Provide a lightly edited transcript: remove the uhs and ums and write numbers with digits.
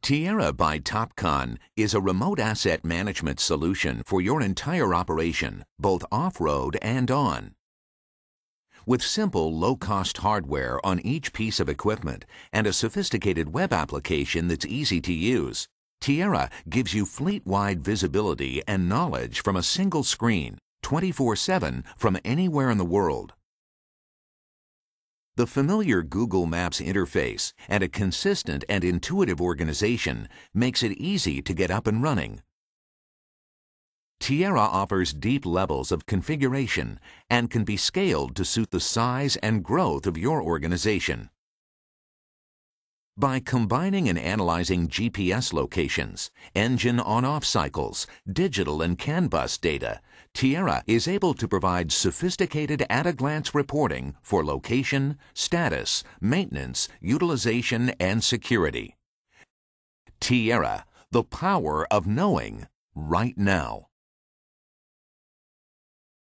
Tierra by Topcon is a remote asset management solution for your entire operation, both off-road and on. With simple, low-cost hardware on each piece of equipment and a sophisticated web application that's easy to use, Tierra gives you fleet-wide visibility and knowledge from a single screen, 24/7 from anywhere in the world. The familiar Google Maps interface and a consistent and intuitive organization makes it easy to get up and running. Tierra offers deep levels of configuration and can be scaled to suit the size and growth of your organization. By combining and analyzing GPS locations, engine on-off cycles, digital and CAN bus data, Tierra is able to provide sophisticated at-a-glance reporting for location, status, maintenance, utilization, and security. Tierra, the power of knowing right now.